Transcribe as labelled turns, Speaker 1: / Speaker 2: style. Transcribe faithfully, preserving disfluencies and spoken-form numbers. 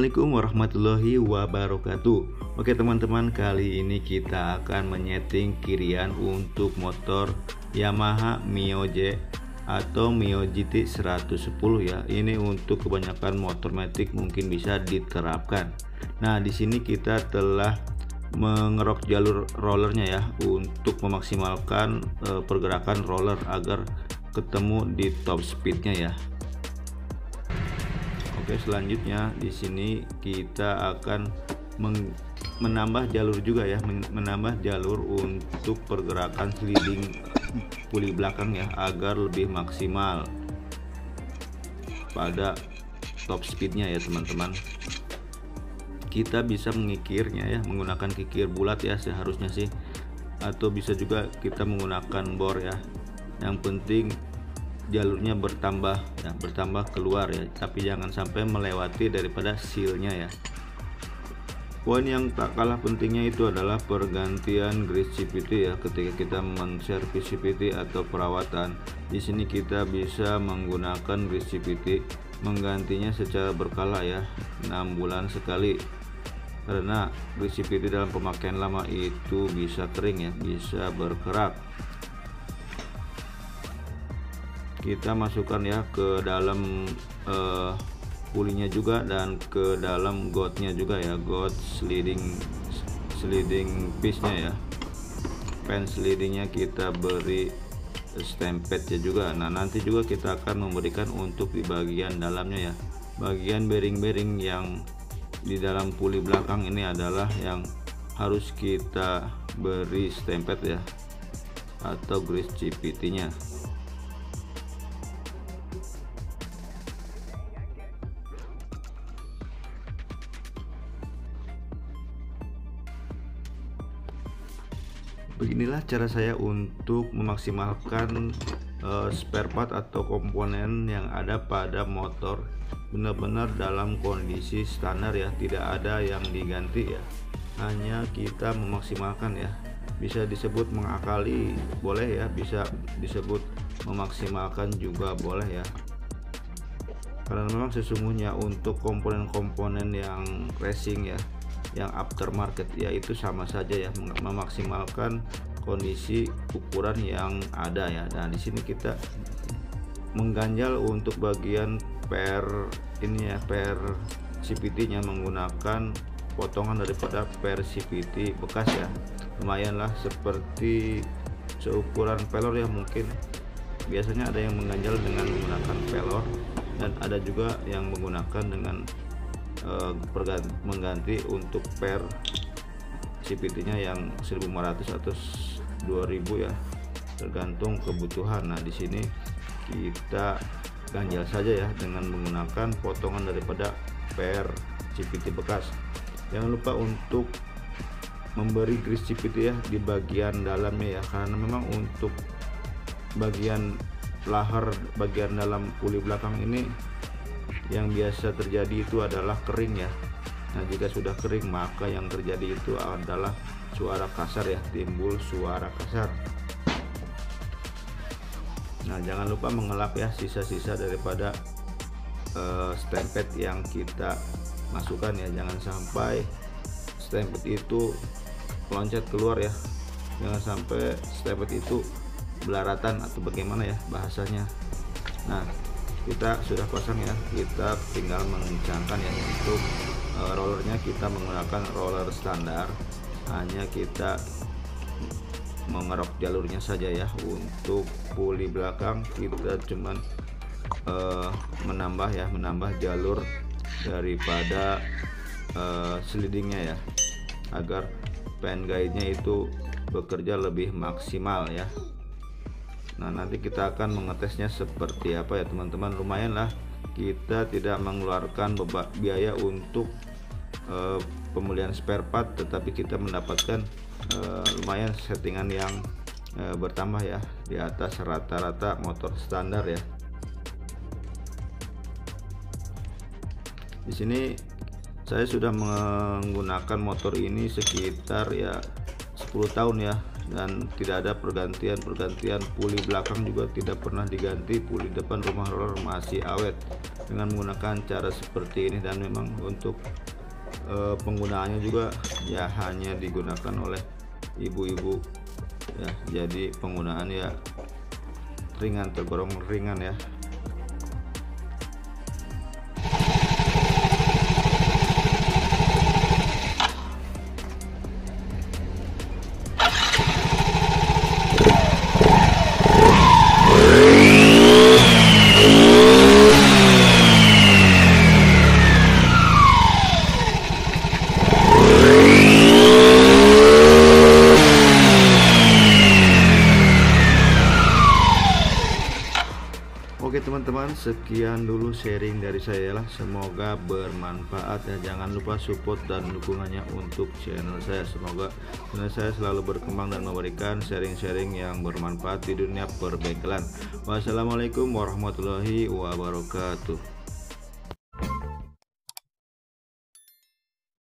Speaker 1: Assalamualaikum warahmatullahi wabarakatuh. Oke teman-teman, kali ini kita akan menyeting kirian untuk motor Yamaha Mio J atau Mio G T seratus sepuluh ya. Ini untuk kebanyakan motor matic mungkin bisa diterapkan. Nah, di sini kita telah mengerok jalur rollernya ya untuk memaksimalkan e, pergerakan roller agar ketemu di top speednya ya. Oke, selanjutnya di sini kita akan menambah jalur juga ya, menambah jalur untuk pergerakan sliding puli belakang ya agar lebih maksimal pada top speednya ya teman-teman. Kita bisa mengikirnya ya menggunakan kikir bulat ya seharusnya sih, atau bisa juga kita menggunakan bor ya. Yang penting jalurnya bertambah ya, bertambah keluar ya, tapi jangan sampai melewati daripada sealnya ya. Poin yang tak kalah pentingnya itu adalah pergantian grease C V T ya. Ketika kita menservis C V T atau perawatan, di sini kita bisa menggunakan grease C V T, menggantinya secara berkala ya, enam bulan sekali. Karena grease C V T dalam pemakaian lama itu bisa kering ya, bisa berkerak. Kita masukkan ya ke dalam uh, pulinya juga dan ke dalam godnya juga ya, god sliding sliding piece-nya ya. Pen slidingnya kita beri stempet ya juga. Nah, nanti juga kita akan memberikan untuk di bagian dalamnya ya, bagian bearing-bearing yang di dalam puli belakang ini adalah yang harus kita beri stempet ya, atau grease C V T-nya. Beginilah cara saya untuk memaksimalkan uh, spare part atau komponen yang ada pada motor benar-benar dalam kondisi standar ya, tidak ada yang diganti ya, hanya kita memaksimalkan ya. Bisa disebut mengakali boleh ya, bisa disebut memaksimalkan juga boleh ya, karena memang sesungguhnya untuk komponen-komponen yang racing ya, yang aftermarket ya, itu sama saja ya, memaksimalkan kondisi ukuran yang ada ya. Nah, di sini kita mengganjal untuk bagian per ini ya, per C V T-nya menggunakan potongan daripada per C V T bekas ya. Lumayanlah seperti seukuran pelor ya, mungkin biasanya ada yang mengganjal dengan menggunakan pelor dan ada juga yang menggunakan dengan Uh, mengganti untuk per C V T-nya yang seribu lima ratus atau dua ribu ya, tergantung kebutuhan. Nah, di sini kita ganjal saja ya dengan menggunakan potongan daripada per C V T bekas. Jangan lupa untuk memberi grease C V T ya di bagian dalamnya ya, karena memang untuk bagian lahar, bagian dalam puli belakang ini yang biasa terjadi itu adalah kering ya. Nah, jika sudah kering maka yang terjadi itu adalah suara kasar ya, timbul suara kasar. Nah, jangan lupa mengelap ya sisa-sisa daripada uh, stempet yang kita masukkan ya, jangan sampai stempet itu loncat keluar ya, jangan sampai stempet itu belaratan atau bagaimana ya bahasanya. Nah, kita sudah pasang ya, kita tinggal mengencangkan ya. Untuk uh, rollernya kita menggunakan roller standar, hanya kita mengerok jalurnya saja ya. Untuk puli belakang kita cuman uh, menambah ya, menambah jalur daripada uh, slidingnya ya, agar pen guide-nya itu bekerja lebih maksimal ya. Nah, nanti kita akan mengetesnya seperti apa ya teman-teman. Lumayanlah kita tidak mengeluarkan biaya untuk uh, pemulihan spare part, tetapi kita mendapatkan uh, lumayan settingan yang uh, bertambah ya, di atas rata-rata motor standar ya. Di sini saya sudah menggunakan motor ini sekitar ya sepuluh tahun ya, dan tidak ada pergantian-pergantian. Puli belakang juga tidak pernah diganti, puli depan rumah roller masih awet. dengan menggunakan cara seperti ini. Dan memang untuk e, penggunaannya juga ya hanya digunakan oleh ibu-ibu ya, jadi penggunaan ya ringan, tergolong ringan ya. Oke teman-teman, sekian dulu sharing dari saya lah, semoga bermanfaat ya. Jangan lupa support dan dukungannya untuk channel saya, semoga channel saya selalu berkembang dan memberikan sharing-sharing yang bermanfaat di dunia perbengkelan. Wassalamualaikum warahmatullahi wabarakatuh.